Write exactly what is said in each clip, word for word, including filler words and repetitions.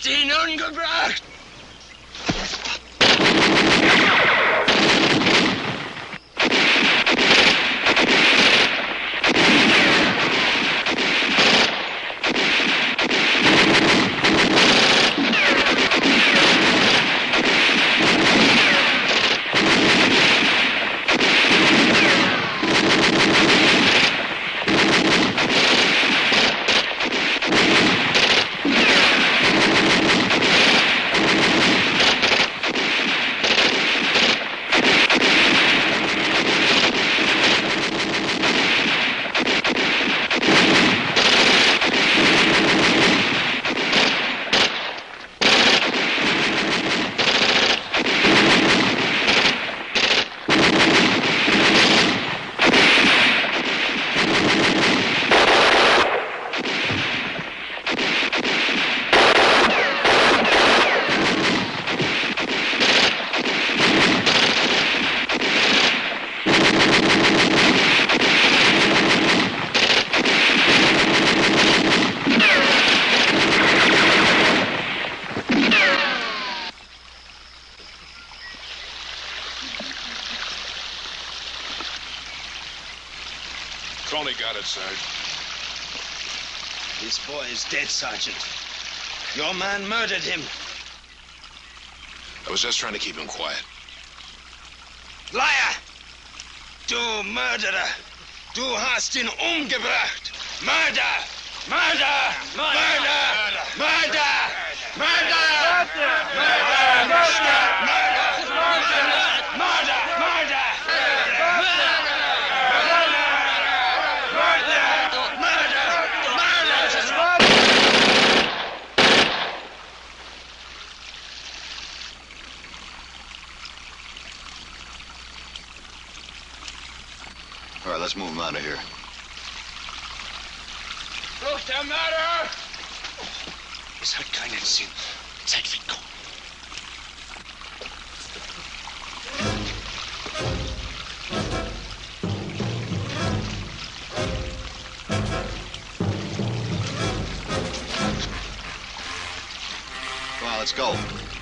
hast ihn umgebracht! Crowley got it, Sarge. This boy is dead, Sergeant. Your man murdered him. I was just trying to keep him quiet. Liar! Du Mörderer! Du hast ihn umgebracht! Mörder! Mörder! Mörder! Mörder! Mörder! Mörder! Mörder! Mörder! Mörder! All right, let's move him out of here. Such der Mörder! Es hat keinen Sinn. Zeit wird kommen. Come on, let's go.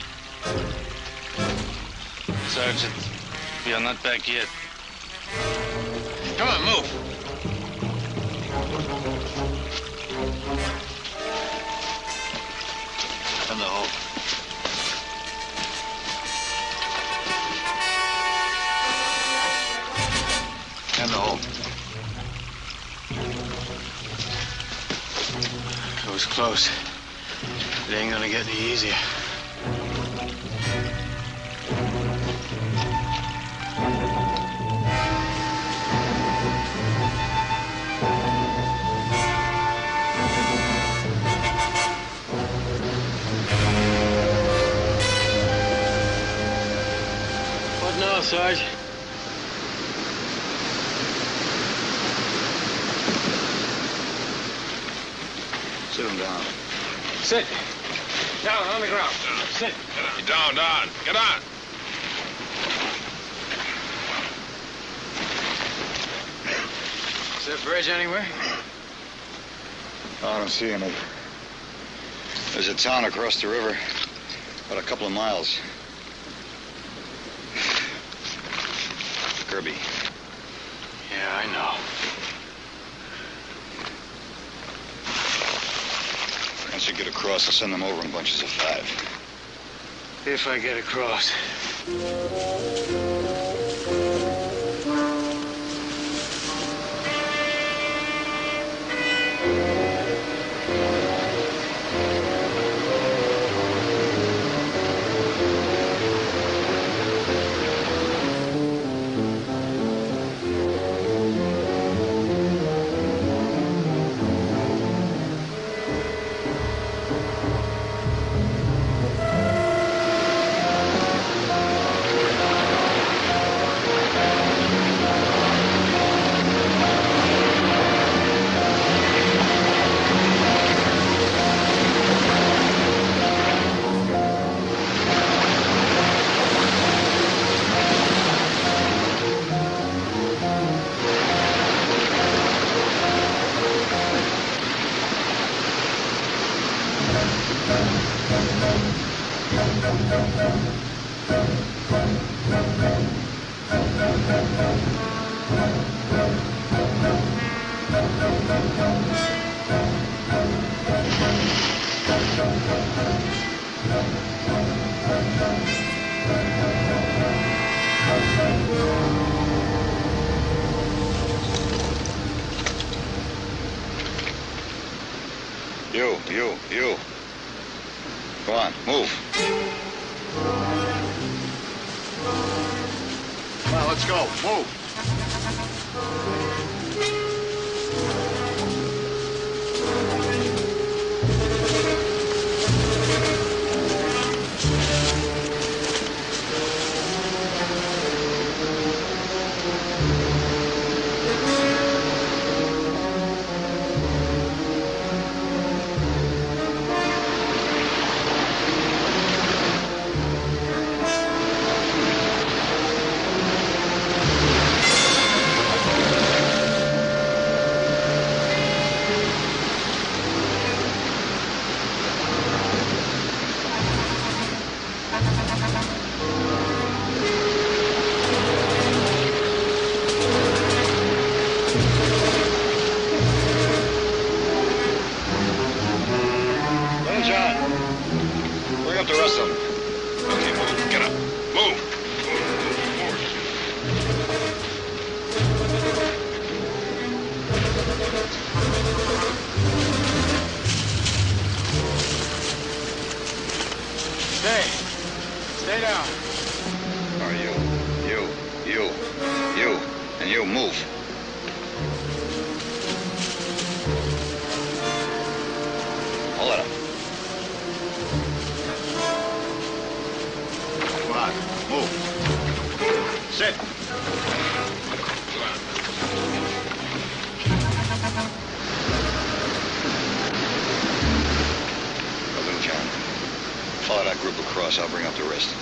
Sergeant, we are not back yet. Come on, move. In the hole. In the hole. It was close. It ain't gonna get any easier. What now, Sarge? Sit him down. Sit. Down on the ground. Sit. Get down, down. Get on. Is there a bridge anywhere? I don't see any. There's a town across the river, about a couple of miles. Kirby. Yeah, I know. Once you get across, I'll send them over in bunches of five. If I get across. You, you, you. Go on, move. Come on, let's go. Move. The rest of them. Okay, move. Get up. Move. Move. Stay. Stay down. All right, you, you, you, you, and you move. Hold it up. Come on, move. Sit. Come on. Now, Little John, follow that group across. I'll bring up the rest.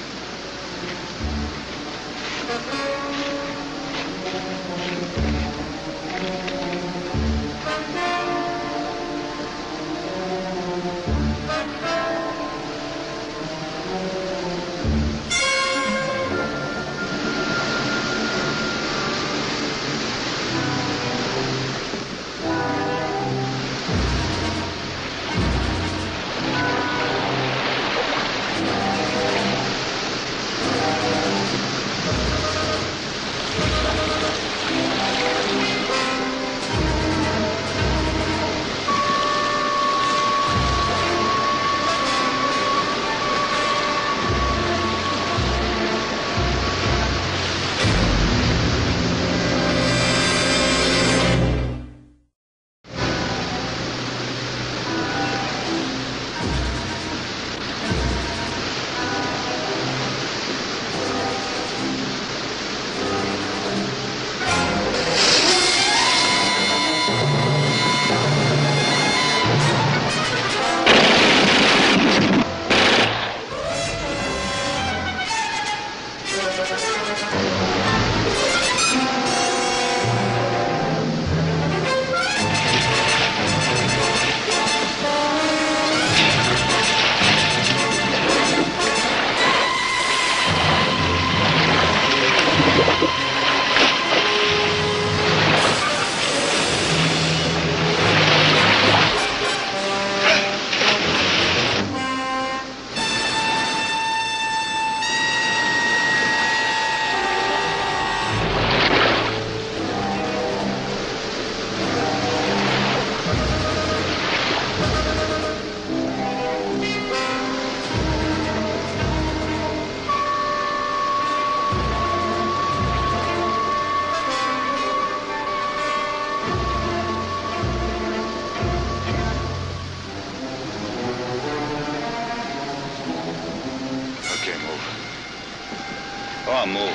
Come on, move.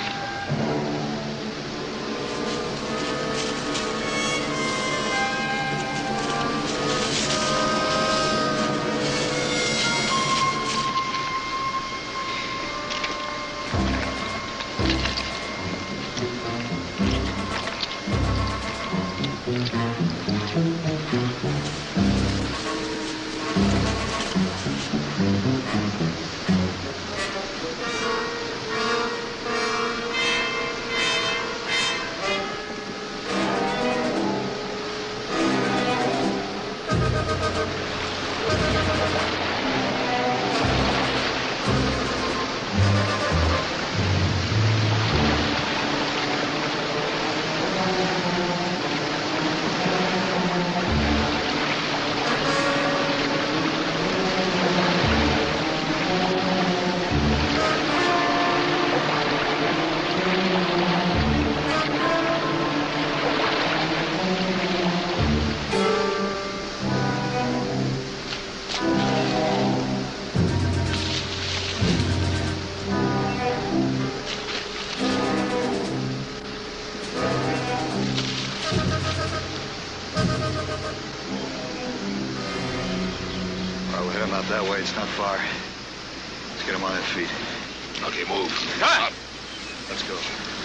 them out that way. It's not far. Let's get them on their feet. Okay, move. Up. Let's go.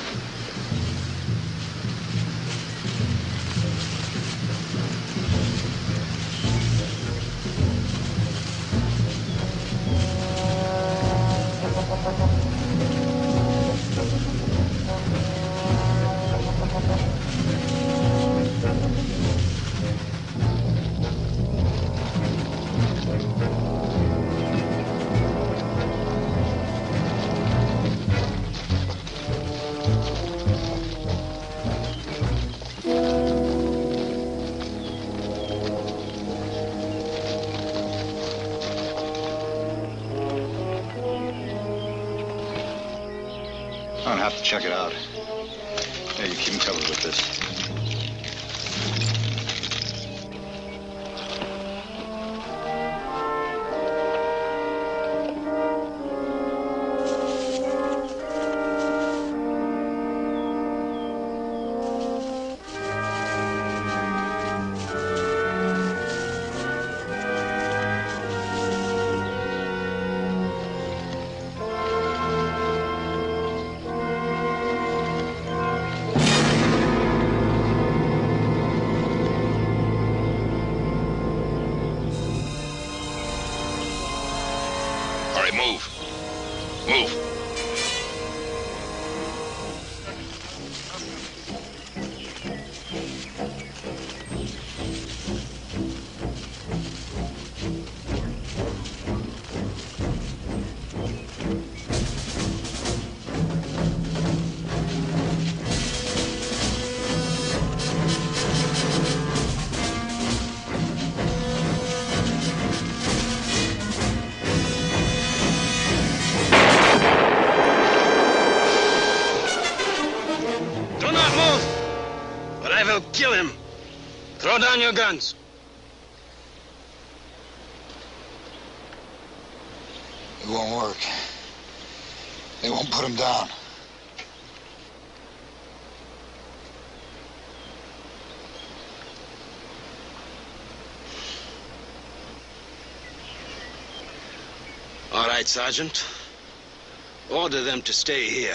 I don't have to check it out. Yeah, you keep them covered with this. All right, move. Move. I will kill him. Throw down your guns. It won't work. They won't put him down. All right, Sergeant. Order them to stay here.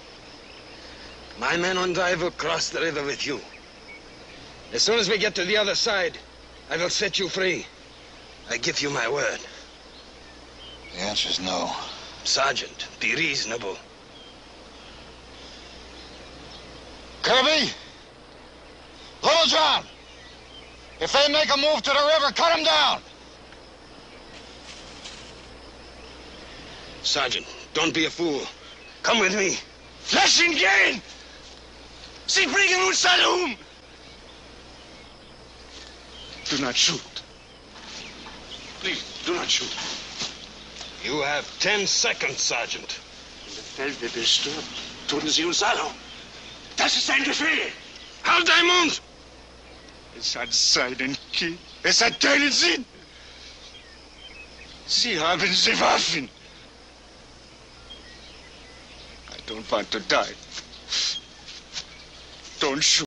My men on drive will cross the river with you. As soon as we get to the other side, I will set you free. I give you my word. The answer's no. Sergeant, be reasonable. Kirby! Little John! If they make a move to the river, cut them down! Sergeant, don't be a fool. Come with me. Lass ihn gehen! Sie bringen uns alle um! Do not shoot. Please, do not shoot. You have ten seconds, Sergeant. Wenn der Feld bestirbt, tun Sie uns alle um. Das ist ein Befehl. Halt dein Mund! Es hat seinen Kind. Es hat keinen Sinn. Sie haben die Waffen. I don't want to die. Don't shoot.